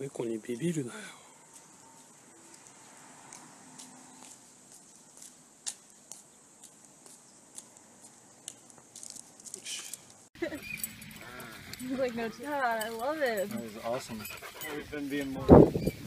猫にビビるなよ。 He's like, no, Dad, I love it. That was awesome. We've been being more